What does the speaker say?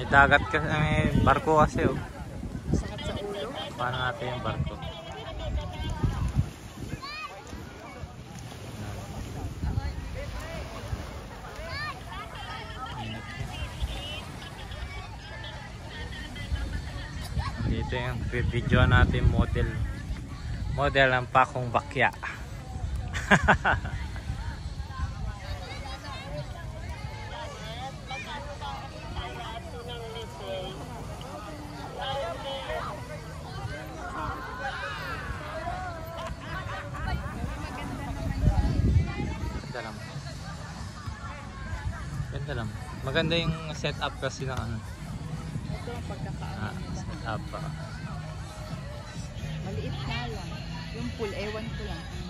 May dagat kasi, may barko kasi oh. Sakit sa ulo. Paano natin yung barko? Dito yung video natin model ng Pakong Bakya. Ganda lang. Maganda yung setup kasi ng ano. Ito ang pagkakaano nila. Setup. Maliit na lang. Yung pool, ewan ko lang.